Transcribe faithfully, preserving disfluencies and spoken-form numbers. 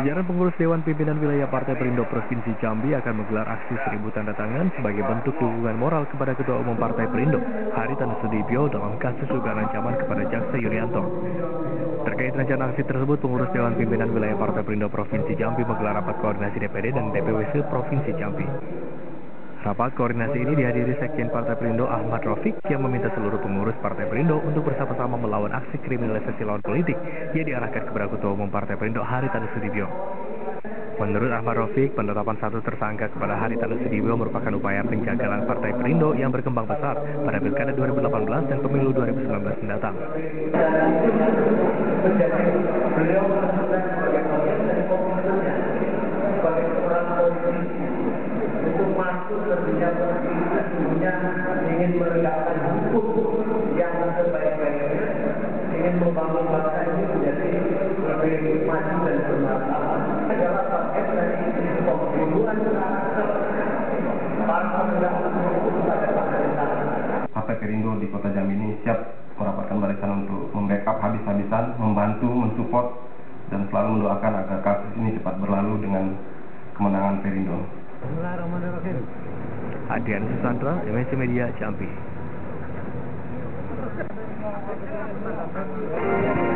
Jajaran pengurus Dewan Pimpinan Wilayah Partai Perindo Provinsi Jambi akan menggelar aksi seribu tanda tangan sebagai bentuk dukungan moral kepada Ketua Umum Partai Perindo, Haritanu Sudibyo, dalam kasus dugaan ancaman kepada Jaksa Yulianto. Terkait rencana aksi tersebut, pengurus Dewan Pimpinan Wilayah Partai Perindo Provinsi Jambi menggelar rapat koordinasi D P D dan D P W S Provinsi Jambi. Rapat koordinasi ini dihadiri Sekjen Partai Perindo Ahmad Rafiq yang meminta seluruh pengurus Partai Perindo untuk bersama-sama melawan aksi kriminalisasi lawan politik yang diarahkan kepada Ketua Umum Partai Perindo Haritanu Sudibyo. Menurut Ahmad Rafiq, penetapan satu tersangka kepada Haritanu Sudibyo merupakan upaya penjagalan Partai Perindo yang berkembang pesat pada Pilkada dua ribu delapan belas dan Pemilu dua ribu sembilan belas mendatang. Ingin menegakkan hukum yang sebaik-baiknya, ingin membangun bangsa ini menjadi lebih maju dan bermartabat. Adalah paket dari pembunuhan para penegak hukum pada pemerintah. Partai Perindo di Kota Jambi ini siap merapatkan barisan untuk membackup habis-habisan, membantu, mensupport, dan selalu mendoakan agar kasus ini cepat berlalu dengan kemenangan Perindo. Adrian Susandra, M S C Media, Jambi.